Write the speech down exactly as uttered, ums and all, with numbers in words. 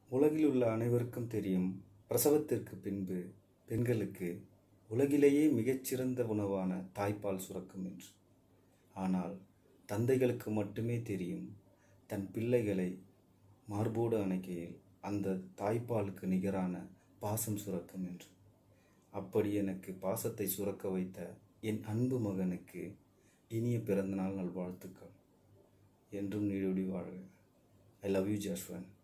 உலகில் உள்ள அனைவருக்கும் தெரியும், பிரசவத்திற்கு பின்பு பெண்களுக்கு உலகிலேயே மிகச்சிறந்த உணவான தாய்ப்பால் சுரக்கும் என்று. ஆனால் தந்தைகளுக்கு மட்டுமே தெரியும், தன் பிள்ளைகளை மார்போடு அணைக்கையில் அந்த தாய்ப்பாலுக்கு நிகரான பாசம் சுரக்கும் என்று. அப்படி எனக்கு பாசத்தை சுரக்க வைத்த என் அன்பு மகனுக்கு இனிய பிறந்தநாள் நல்வாழ்த்துக்கள். என்றும் நீடூடி வாழ்க. I love you ஜாஷ்வன்.